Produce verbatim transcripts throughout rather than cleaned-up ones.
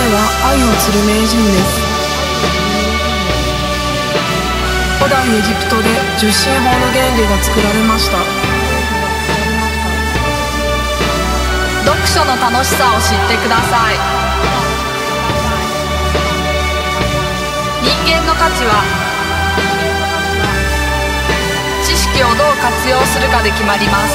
は愛を釣る名人です。古代エジプトで十進法の原理が作られました。 読書の楽しさを知ってください。人間の価値は知識をどう活用するかで決まります。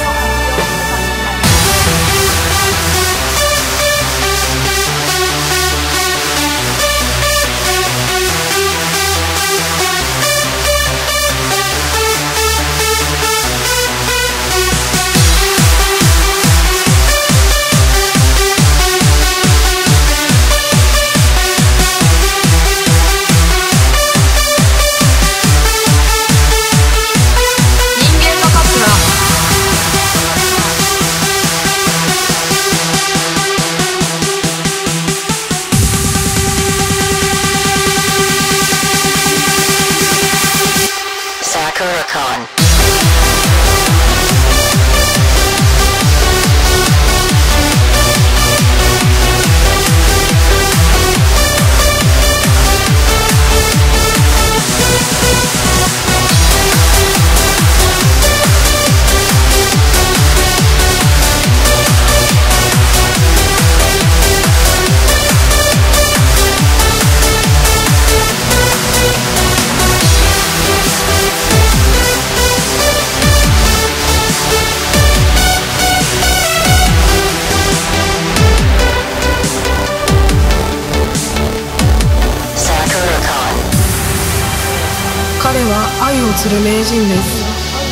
彼は愛を釣る名人です。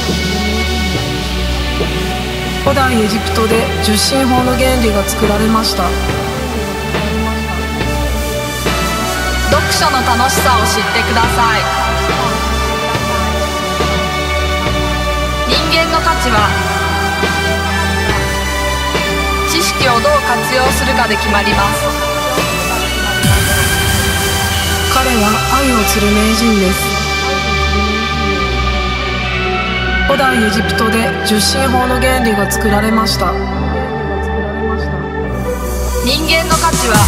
古代エジプトで十進法の原理が作られました。 読書の楽しさを知ってください。人間の価値は知識をどう活用するかで決まります。 彼は愛を釣る名人です。古代エジプトで十進法の原理が作られました。 人間の価値は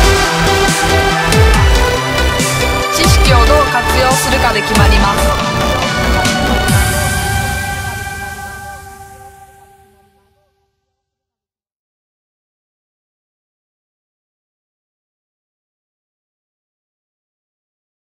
するかで決まります。